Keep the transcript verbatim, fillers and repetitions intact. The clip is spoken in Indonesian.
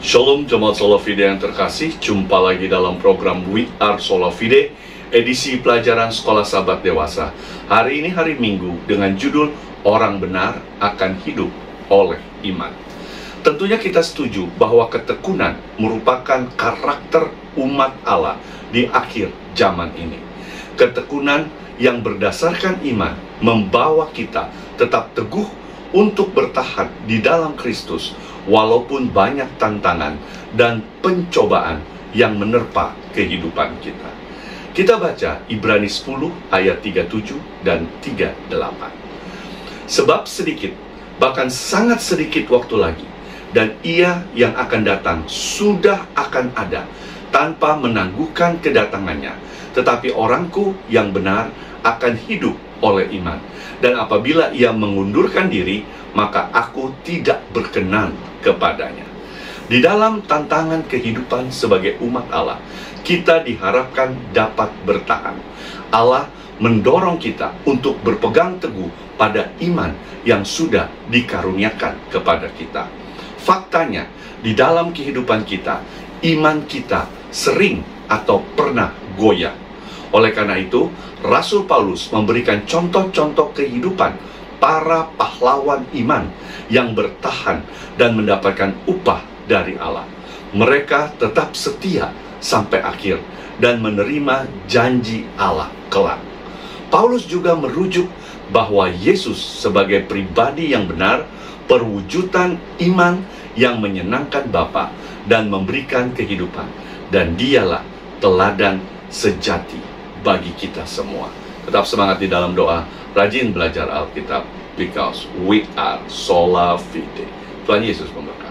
Shalom jemaat Sola Fide yang terkasih, jumpa lagi dalam program We Are Sola Fide, edisi pelajaran Sekolah Sahabat Dewasa. Hari ini hari Minggu dengan judul Orang Benar Akan Hidup Oleh Iman. Tentunya kita setuju bahwa ketekunan merupakan karakter umat Allah di akhir zaman ini. Ketekunan yang berdasarkan iman membawa kita tetap teguh untuk bertahan di dalam Kristus walaupun banyak tantangan dan pencobaan yang menerpa kehidupan kita. Kita baca Ibrani sepuluh ayat tiga puluh tujuh dan tiga puluh delapan. Sebab sedikit, bahkan sangat sedikit waktu lagi, dan Ia yang akan datang sudah akan ada tanpa menangguhkan kedatangannya. Tetapi orangku yang benar akan hidup oleh iman. Dan apabila ia mengundurkan diri, maka aku tidak berkenan kepadanya. Di dalam tantangan kehidupan sebagai umat Allah, kita diharapkan dapat bertahan. Allah mendorong kita untuk berpegang teguh pada iman yang sudah dikaruniakan kepada kita. Faktanya, di dalam kehidupan kita, iman kita sering atau pernah goyah. Oleh karena itu, Rasul Paulus memberikan contoh-contoh kehidupan para pahlawan iman yang bertahan dan mendapatkan upah dari Allah. Mereka tetap setia sampai akhir dan menerima janji Allah kelak. Paulus juga merujuk bahwa Yesus sebagai pribadi yang benar, perwujudan iman yang menyenangkan Bapa dan memberikan kehidupan, dan Dialah teladan sejati bagi kita semua. Tetap semangat di dalam doa, rajin belajar Alkitab, because we are Sola Fide. Tuhan Yesus memberkati.